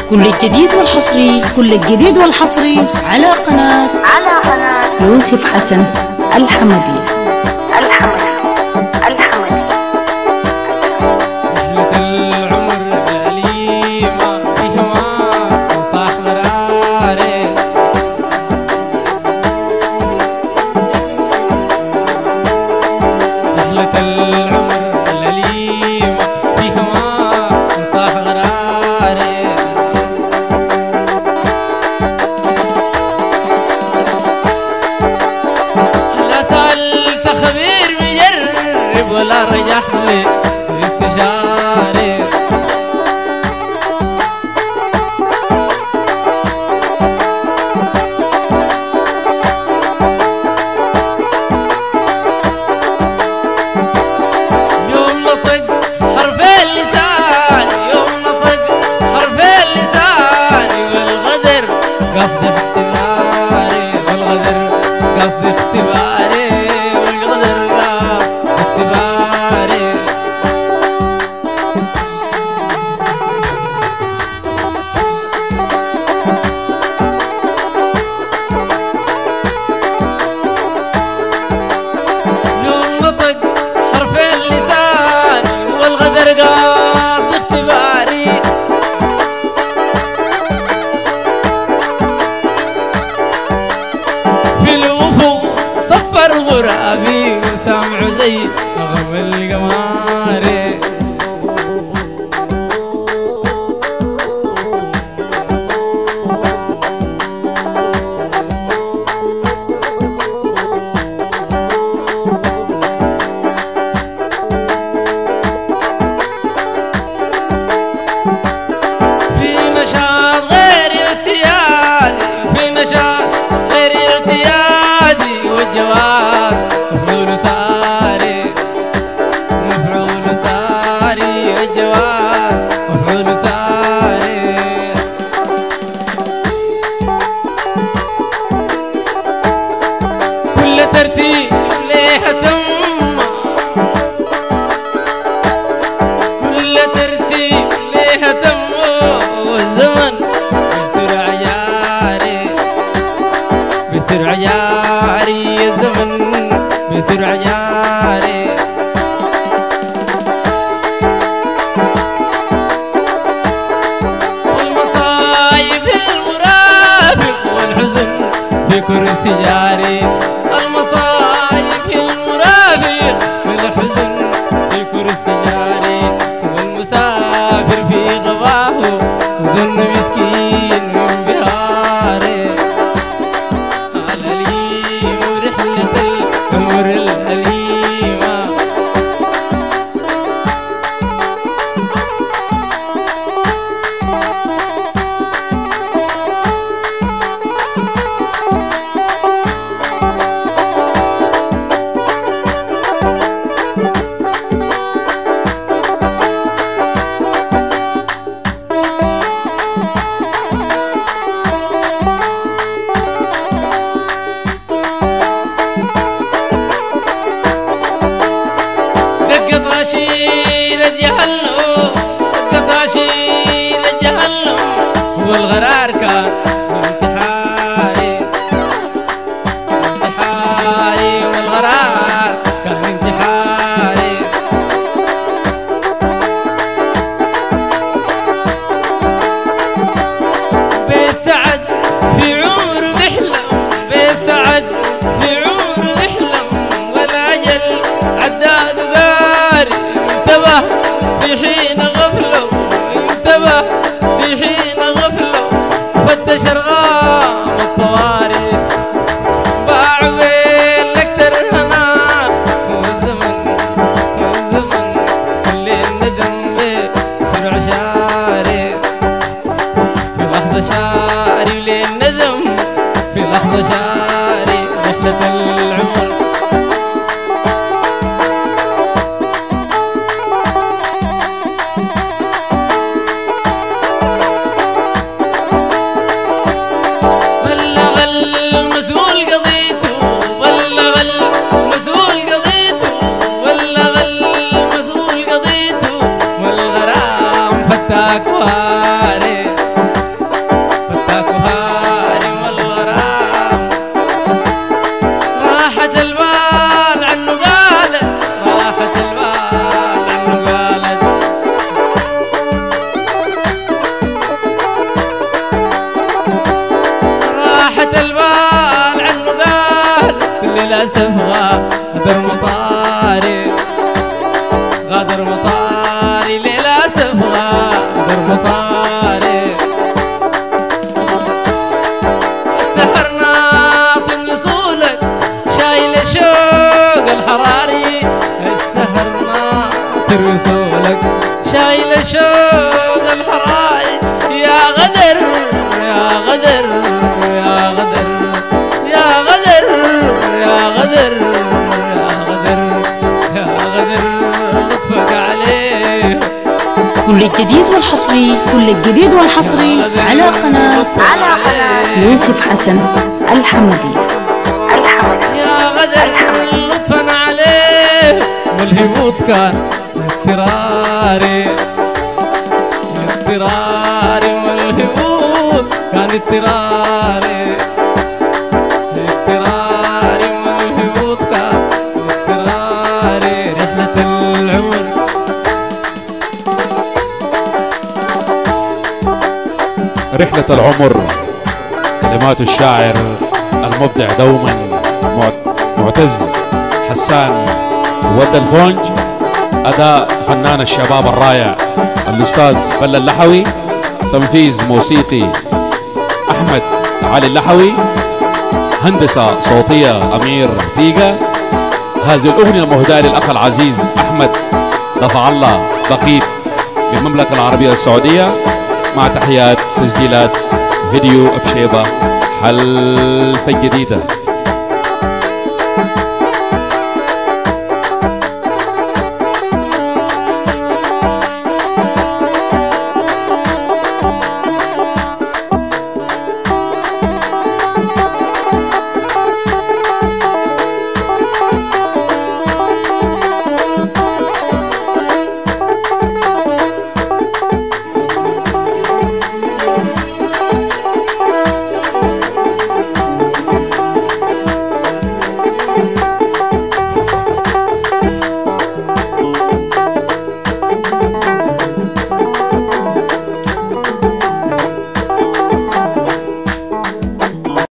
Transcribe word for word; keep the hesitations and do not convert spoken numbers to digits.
كل الجديد والحصري كل الجديد والحصري على قناة على قناة يوسف حسن الحمدي الحمدي الحمدي. رحلة العمر أليمة فيها صاح مراري، رحلة العمر الأليمة فيها صاح غراري. هلا سألت خبير مجرب ولا رجح لي استشاري، يوم نطق حرفين لساني، يوم نطق حرفين لساني، والغدر قصد اختباري، والغدر قصد اختباري، والغدر قصد اختباري. يوم نطق حرفين لساني، والغدر قاصد اختباري. في الأفق صفر غرابي وسامعه زي نغم القماري. في نشاط غير اعتيادي، في نشاط غير اعتيادي، والجواد مفعول ساري، مفعول ساري، والجواد مفعول ساري. كل ترتيب ليه تم، كل ترتيب ليه تم، والزمن بسرعة جاري، بسرعة جاري، الزمن بسرعة جاري. والمصايب المرافق والحزن في كرسي جاري، المصايب المرافق والحزن في كرسي جاري، والمسافر في غباه وزن مسكين من بهاري. الأليم ورحلة العمر الأليمة، دقت عشيرة جهنم، دقت عشيرة جهنم، والغرار كان انتحاري، انتحاري، والغرار كان انتحاري. بسعد في عمر بيحلم، بسعد في عمر بيحلم، والأجل عداد وقاري. انتبه في حين غفله، انتبه في حين غفله، فتش ارغام الطوارئ، باعوا بين الاكتر هناك. والزمن والزمن كل الندم بسرعة شاري، في لحظة شاري، ولين ندم في لحظة شاري. رحلة العمر بلغ المسؤول قضيته، بلغ المسؤول قضيته، بلغ المسؤول قضيته، والغرام فتاك واري. للأسف غادر مطاري غادر مطاري للأسف غادر مطاري السهر ناطر وصولك شايل شوق الحراري السهر ناطر وصولك شايل شوق الحراري يا غدر يا غدر يا غدر يا غدر يا غدر يا غدر يا غدر لطفك عليه. كل الجديد والحصري كل الجديد والحصري على قناة على قناة يوسف حسن الحمدي. الحمدي. يا غدر لطفا عليه والهبوط كان اضطراري اضطراري والهبوط كان اضطراري اضطراري والهبوط كان اضطراري رحلة العمر رحلة العمر. كلمات الشاعر المبدع دوما معتز حسان ود الفونج. أداء فنان الشباب الرائع الأستاذ بلا اللحوي. تنفيذ موسيقي أحمد علي اللحوي. هندسة صوتية أمير تيجا. هذه الأغنية مهداة للأخ العزيز أحمد دفع الله بقيت بالمملكة العربية السعودية، مع تحيات تسجيلات فيديو بشيبة حلفة جديدة.